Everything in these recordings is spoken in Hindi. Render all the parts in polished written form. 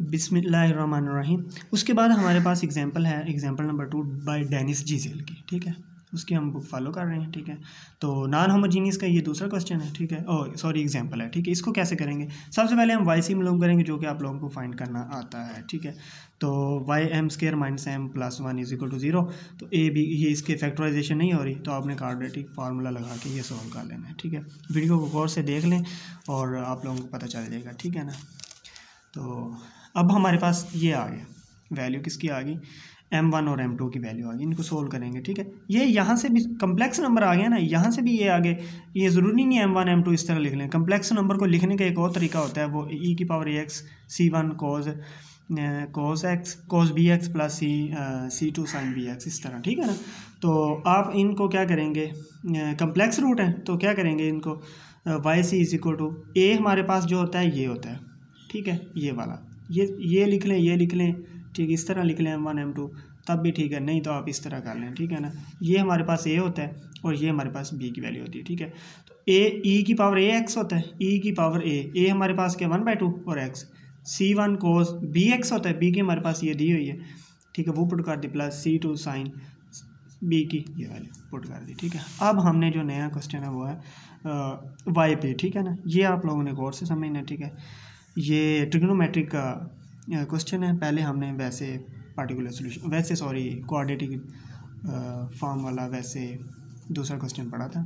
बिस्मिल्लाहिर्रहमानिर्रहीम। उसके बाद हमारे पास एग्जांपल है, example number 2 by Dennis Zill की, ठीक है। उसकी हम बुक फॉलो कर रहे हैं, ठीक है। तो नॉन होमोजीनियस का ये दूसरा क्वेश्चन है, ठीक है। ओह सॉरी, एग्जांपल है, ठीक है। इसको कैसे करेंगे? सबसे पहले हम वाई सी मालूम करेंगे, जो कि आप लोगों को फाइंड करना आता है, ठीक है। तो y m square minus m plus 1 is equal to 0। तो ए बी, ये इसके फैक्टराइजेशन नहीं हो रही, तो आपने क्वाड्रेटिक फार्मूला लगा के ये सॉल्व कर लेना है, ठीक है। वीडियो को गौर से देख लें और आप लोगों को पता चल जाएगा, ठीक है ना। तो अब हमारे पास ये आ गया, वैल्यू किसकी आ गई, m1 और m2 की वैल्यू आ गई। इनको सोल्व करेंगे, ठीक है। ये यहाँ से भी कम्प्लेक्स नंबर आ गया ना, यहाँ से भी ये आगे, ये ज़रूरी नहीं है m1 m2 इस तरह लिख लें। कम्प्लेक्स नंबर को लिखने का एक और तरीका होता है, वो e की power ax c1 cos bx plus c2 sin bx, इस तरह, ठीक है ना। तो आप इनको क्या करेंगे, कम्प्लेक्स रूट है तो क्या करेंगे इनको, y c is equal to a, हमारे पास जो होता है ये होता है, ठीक है। ये वाला ये लिख लें, ये लिख लें, ठीक, इस तरह लिख लें m1 m2, तब भी ठीक है, नहीं तो आप इस तरह कर लें, ठीक है ना। ये हमारे पास a होता है और ये हमारे पास b की वैल्यू होती है, ठीक है। तो e की पावर ax होता है, e की पावर a हमारे पास क्या 1/2 और x c1 cos bx होता है, b की हमारे पास ये दी हुई है, ठीक है, वो पुट कर दी, प्लस c2 sin b की ये वैल्यू पुट कर दी, ठीक है। अब हमने जो नया क्वेश्चन है वो है वाई पे, ठीक है ना। ये आप लोगों ने गौर से समझना है, ठीक है। ये ट्रिग्नोमेट्रिक का क्वेश्चन है। पहले हमने वैसे पार्टिकुलर सोल्यूशन, वैसे सॉरी क्वाड्रेटिक फॉर्म वाला वैसे दूसरा क्वेश्चन पढ़ा था,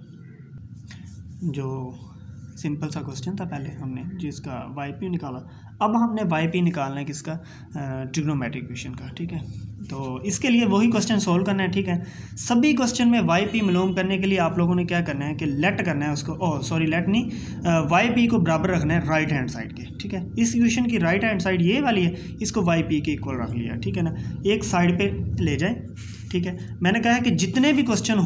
जो सिंपल सा क्वेश्चन था पहले हमने, जिसका वाई पी निकाला। अब हमने वाई पी निकालना है किसका, ट्रिग्नोमेट्रिक इक्वेशन का, ठीक है। तो इसके लिए वही क्वेश्चन सोल्व करना है, ठीक है। सभी क्वेश्चन में वाई पी मालूम करने के लिए आप लोगों ने क्या करना है कि लेट करना है उसको, ओह सॉरी लेट नहीं, वाई पी को बराबर रखना है राइट हैंड साइड के, ठीक है। इस इक्वेशन की राइट हैंड साइड ये वाली है, इसको वाई पी के इक्वल रख लिया, ठीक है ना। एक साइड पे ले जाए, ठीक है। मैंने कहा है कि जितने भी क्वेश्चन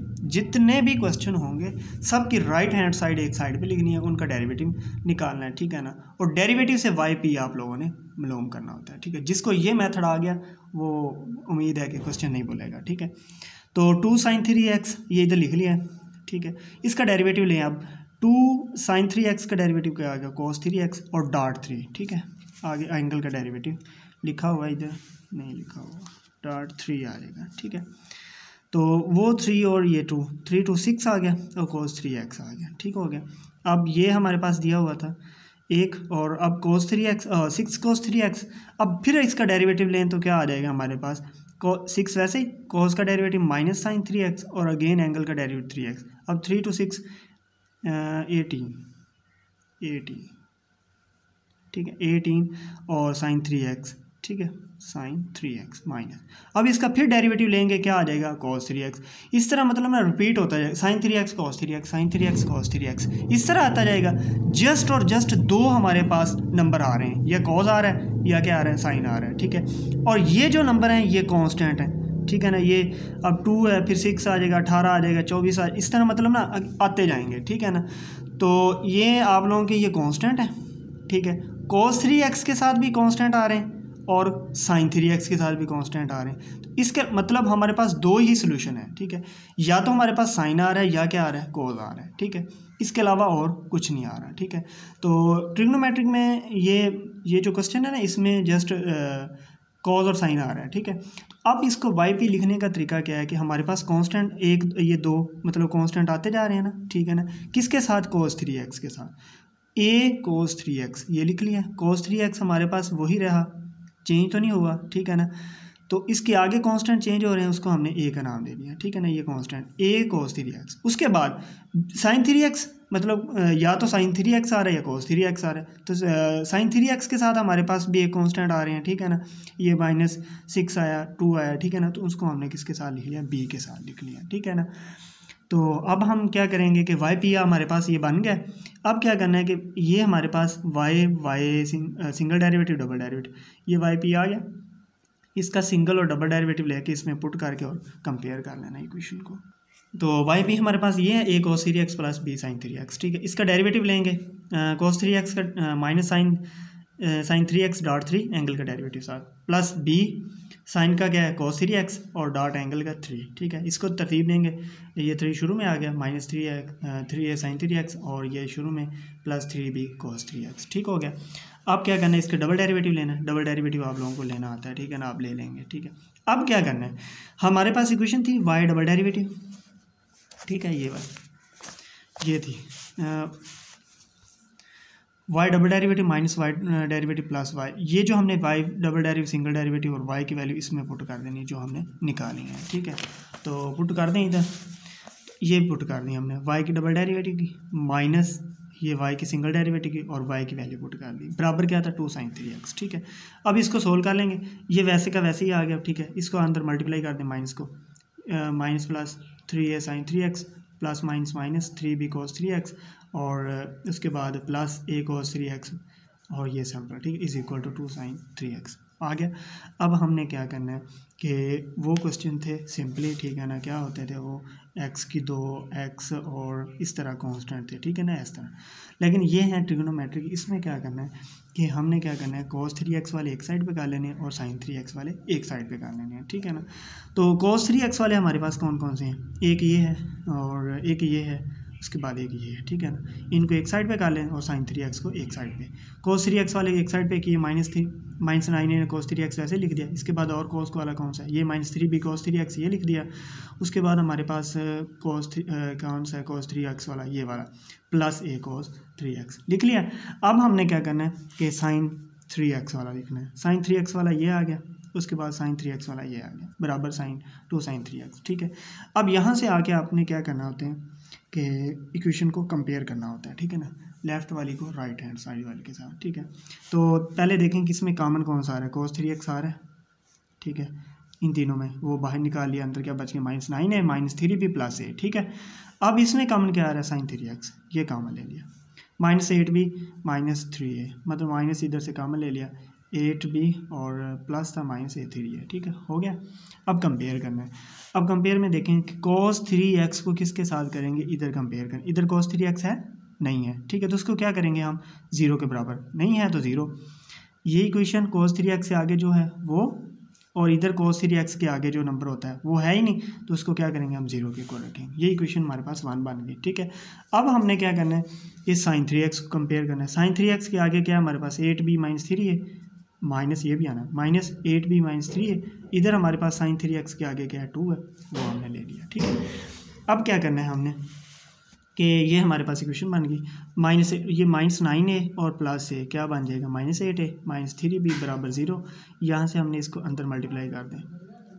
होंगे सबकी राइट हैंड साइड एक साइड पे लिखनी है, उनका डेरिवेटिव निकालना है, ठीक है ना। और डेरिवेटिव से वाई पी आप लोगों ने मालूम करना होता है, ठीक है। जिसको ये मेथड आ गया वो उम्मीद है कि क्वेश्चन नहीं बोलेगा, ठीक है। तो 2 sin 3x ये इधर लिख लिया है, ठीक है। इसका डेरिवेटिव लें अब, 2 sin 3x का डेरिवेटिव क्या आ गया, cos 3x और डॉट 3, ठीक है। आगे एंगल का डेरिवेटिव लिखा हुआ, इधर नहीं लिखा हुआ, डॉट 3 आ जाएगा, ठीक है। तो वो 3 और ये 2, 3 to 6 आ गया और cos 3x आ गया, ठीक हो गया। अब ये हमारे पास दिया हुआ था एक, और अब cos 3x 6 cos 3x, अब फिर इसका डेरिवेटिव लें तो क्या आ जाएगा हमारे पास, 6 वैसे ही cos का डेरिवेटिव माइनस sin 3x और अगेन एंगल का डेरिवेटिव 3x। अब 3 to 6 18, ठीक है, 18 और sin 3x, ठीक है, sin 3x माइनस, अब इसका फिर डेरिवेटिव लेंगे, क्या आ जाएगा cos 3x। इस तरह मतलब ना रिपीट होता जाएगा, sin 3x cos 3x sin 3x cos 3x, इस तरह आता जाएगा। जस्ट और जस्ट दो हमारे पास नंबर आ रहे हैं, या cos आ रहा है या क्या आ रहा है, sin आ रहा है, ठीक है। और ये जो नंबर हैं ये कांस्टेंट है, ठीक है ना। ये अब 2 है, फिर 6 आ जाएगा, 18 आ जाएगा, 24 इस तरह मतलब ना आते जाएंगे, ठीक है ना। तो ये आप लोगों के ये कांस्टेंट है, ठीक है। cos 3x के साथ भी कांस्टेंट आ रहे हैं और sin 3x के साथ भी कांस्टेंट आ रहे हैं। तो इसके मतलब हमारे पास दो ही सोल्यूशन है, ठीक है। या तो हमारे पास sin आ रहा है या क्या आ रहा है, cos आ रहा है, ठीक है। इसके अलावा और कुछ नहीं आ रहा, ठीक है। तो ट्रिग्नोमेट्रिक में ये जो क्वेश्चन है ना, इसमें जस्ट cos और sin आ रहा है, ठीक है। तो अब इसको वाई पी लिखने का तरीका क्या है कि हमारे पास कांस्टेंट एक, ये दो मतलब कांस्टेंट आते जा रहे हैं ना, ठीक है ना। किसके साथ, cos 3x के साथ, a cos 3x ये लिख लिया। cos 3x हमारे पास वही रहा, चेंज तो नहीं हुआ, ठीक है ना। तो इसके आगे कांस्टेंट चेंज हो रहे हैं, उसको हमने a का नाम दे दिया, ठीक है ना। ये कांस्टेंट a cos 3x, उसके बाद sin 3x मतलब या तो sin 3x आ रहा है या cos 3x आ रहा है। तो sin 3x के साथ हमारे पास भी एक कांस्टेंट आ रहे हैं, ठीक है ना। ये -6 आया, 2 आया, ठीक है ना। तो उसको हमने किसके साथ लिख लिया, b के साथ लिख लिया, ठीक है ना। तो अब हम क्या करेंगे कि वाई पी हमारे पास ये बन गया। अब क्या करना है कि ये हमारे पास y single derivative double derivative, ये वाई पी आ गया, इसका सिंगल और डबल डेरिवेटिव लेके इसमें पुट करके और कंपेयर कर लेना इक्वेशन को। तो वाई पी हमारे पास ये है, a cos 3x plus b sin 3x, ठीक है। इसका डेरिवेटिव लेंगे, cos 3x का minus sin 3x dot 3 angle का डेरिवेटिव साथ, प्लस b साइन का क्या है, cos 3x और डॉट एंगल का 3, ठीक है। इसको तरतीब देंगे, ये 3 शुरू में आ गया, -3 है, 3 है sin 3x और ये शुरू में +3b cos 3x, ठीक हो गया। अब क्या करना है, इसका डबल डेरिवेटिव लेना है। डबल डेरिवेटिव आप लोगों को लेना आता है, ठीक है ना, आप ले लेंगे, ठीक है। अब क्या करना है, हमारे पास इक्वेशन थी y डबल डेरिवेटिव, ठीक है, ये थी y double derivative minus y derivative plus y, ये जो हमने y double derivative, single derivative और y की वैल्यू इसमें पुट कर देनी जो हमने निकाली है, ठीक है। तो पुट कर दें इधर, ये पुट कर दी हमने y की डबल डेरिवेटिव की माइनस ये y की सिंगल डेरिवेटिव की और y की वैल्यू पुट कर दी, बराबर क्या था 2 sin 3x, ठीक है। अब इसको सोल्व कर लेंगे, ये वैसे का वैसे ही आ गया, ठीक है। इसको अंदर मल्टीप्लाई कर दें, माइनस को minus plus 3a sin 3x plus minus minus 3b cos 3x और उसके बाद प्लस a cos 3x और ये सिंपल, ठीक है, is equal to 2 sin 3x आ गया। अब हमने क्या करना है कि वो क्वेश्चन थे सिंपली, ठीक है ना, क्या होते थे वो x की 2x और इस तरह कांस्टेंट थे, ठीक है ना, इस तरह। लेकिन ये है ट्रिग्नोमेट्रिक, इसमें क्या करना है कि हमने क्या करना है, cos 3x वाले एक साइड पे कर लेने हैं और sin 3x वाले एक साइड पे कर लेने हैं, ठीक है ना। तो cos 3x वाले हमारे पास कौन कौन से हैं, एक ये है और एक ये है, उसके बाद एक ये है, ठीक है ना। इनको एक साइड पे कर लें और sin 3x को एक साइड पे। cos 3x वाले एक साइड पे किए, माइनस 9 ने cos 3x वैसे लिख दिया। इसके बाद और cos वाला कौन सा है, ये -3b cos 3x ये लिख दिया। उसके बाद हमारे पास कौन सा है cos 3x वाला, ये वाला प्लस a cos 3x लिख लिया। अब हमने क्या करना है कि sin 3x वाला लिखना है। sin 3x वाला ये आ गया, उसके बाद sin 3x वाला ये आ गया, बराबर 2 sin 3x, ठीक है। अब यहाँ से आके आपने क्या करना होता है कि इक्वेशन को कंपेयर करना होता है, ठीक है ना, लेफ़्ट वाली को राइट हैंड साइड वाले के साथ, ठीक है। तो पहले देखें कि इसमें कॉमन कौन सा आ रहा है, cos 3x आ रहा है, ठीक है। इन तीनों में वो बाहर निकाल लिया, अंदर क्या बच गया, -9 है, -3b प्लस a, ठीक है। अब इसमें कॉमन क्या आ रहा है, sin 3x, ये कॉमन ले लिया, -8b -3a, मतलब माइनस इधर से कॉमन ले लिया, 8b और प्लस था -a3 है, ठीक है, हो गया। अब कंपेयर करना है। अब कंपेयर में देखें कि cos 3x को किसके साथ करेंगे, इधर कंपेयर करें, इधर cos 3x है नहीं है, ठीक है, तो उसको क्या करेंगे हम 0 के बराबर, नहीं है तो 0। ये इक्वेशन cos 3x से आगे जो है वो, और इधर cos 3x के आगे जो नंबर होता है वो है ही नहीं, तो उसको क्या करेंगे हम 0 के इक्वल रखेंगे। ये इक्वेशन हमारे पास 1 बन गई, ठीक है। अब हमने क्या करना है, इस sin 3x को कंपेयर करना है। sin 3x के आगे क्या है हमारे पास, 8b -3 है, माइनस ये भी आना, -8b -3 है। इधर हमारे पास sin 3x के आगे क्या है 2 है, वो हमने ले लिया, ठीक है। अब क्या करना है हमने कि ये हमारे पास इक्वेशन बन गई, ये -9 है और प्लस है क्या बन जाएगा, -8 है, -3b बराबर 0। यहाँ से हमने इसको अंदर मल्टीप्लाई कर दें,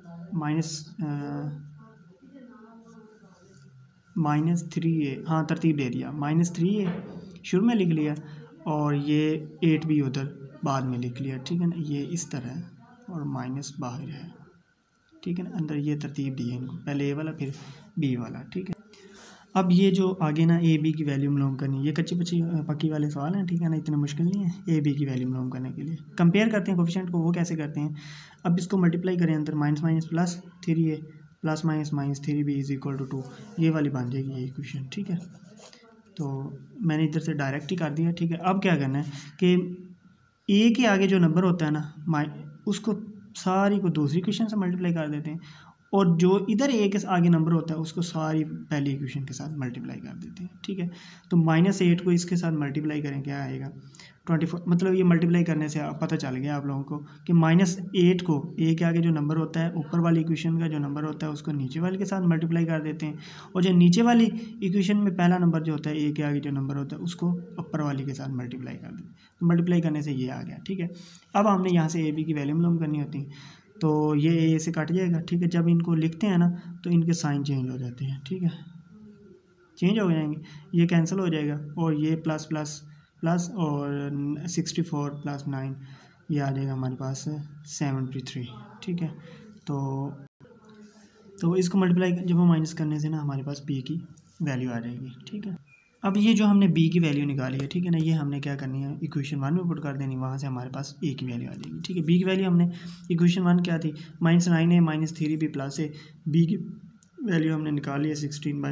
-3a, हाँ तरतीब दे दिया, -3a शुरू में लिख लिया और ये 8b उधर बाद में लिख लिया, ठीक है ना, ये इस तरह है और माइनस बाहर है, ठीक है ना, अंदर ये तरतीब दी है इनको, पहले a वाला फिर b वाला, ठीक है। अब ये जो आगे ना a b की वैल्यू मालूम करनी, ये कच्ची पक्की वाले सवाल हैं, ठीक है ना, इतने मुश्किल नहीं है। a b की वैल्यू मालूम करने के लिए कंपेयर करते हैं कोफिशिएंट को, वो कैसे करते हैं, अब इसको मल्टीप्लाई करें, अंदर minus plus 3a plus -3b is equal to 2, ये वाली बन जाएगी ये इक्वेशन, ठीक है। तो मैंने इधर से डायरेक्ट ही कर दिया, ठीक है। अब क्या करना है कि a के आगे जो नंबर होता है ना, उसको सारी को दूसरी इक्वेशन से मल्टीप्लाई कर देते हैं, और जो इधर a के आगे नंबर होता है उसको सारी पहली इक्वेशन के साथ मल्टीप्लाई कर देते हैं, ठीक है। तो -8 को इसके साथ मल्टीप्लाई करें, क्या आएगा 24, मतलब ये मल्टीप्लाई करने से पता चल गया आप लोगों को कि -8 को a के आगे जो नंबर होता है, ऊपर वाली इक्वेशन का जो नंबर होता है उसको नीचे वाले के साथ मल्टीप्लाई कर देते हैं, और जो नीचे वाली इक्वेशन में पहला नंबर जो होता है a के आगे जो नंबर होता है उसको ऊपर वाली के साथ मल्टीप्लाई कर देते हैं। तो मल्टीप्लाई करने से ये आ गया, ठीक है। अब हमने यहाँ से a b की वैल्यू मालूम करनी होती है, तो ये a से कट जाएगा, ठीक है। जब इनको लिखते हैं ना तो इनके साइन चेंज हो जाते हैं, ठीक है, चेंज हो जाएंगे, ये कैंसिल हो जाएगा और ये प्लस प्लस प्लस और 64 प्लस 9 ये आ जाएगा हमारे पास 73, ठीक है। तो इसको मल्टीप्लाई जब हम माइनस करने से ना हमारे पास b की वैल्यू आ जाएगी, ठीक है। अब ये जो हमने b की वैल्यू निकाली है, ठीक है ना, ये हमने क्या करनी है इक्वेशन 1 में पुट कर देनी, वहाँ से हमारे पास a की वैल्यू आ जाएगी, ठीक है। b की वैल्यू हमने इक्वेशन 1 क्या थी, -9 है -3b प्लस है, b की वैल्यू हमने निकाली है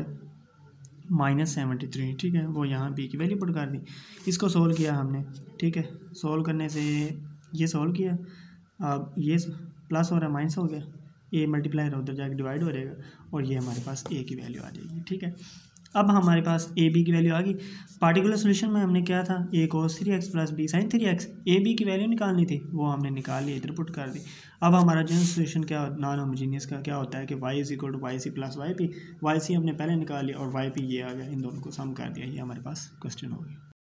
16/-73, ठीक है, वो यहाँ b की वैल्यू पुट कर दी। इसको सोल्व किया हमने, ठीक है, सोल्व करने से ये सोल्व किया, अब ये प्लस हो रहा है माइनस हो गया, a मल्टीप्लाई उधर जाके डिवाइड हो जाएगा और ये हमारे पास a की वैल्यू आ जाएगी, ठीक है। अब हमारे पास ए बी की वैल्यू आ गई। पार्टिकुलर सोल्यूशन में हमने क्या था, a cos 3x plus b sin 3x, a b की वैल्यू निकालनी थी, वो हमने निकाल ली, इधर पुट कर दी। अब हमारा जनरल सोल्यूशन क्या, नॉन होमोजीनियस का क्या होता है कि y इज इक्वल टू y c plus y p, y c हमने पहले निकाल लिया और वाई पी ये आ गया, इन दोनों को सम कर दिया, ये हमारे पास क्वेश्चन हो गया।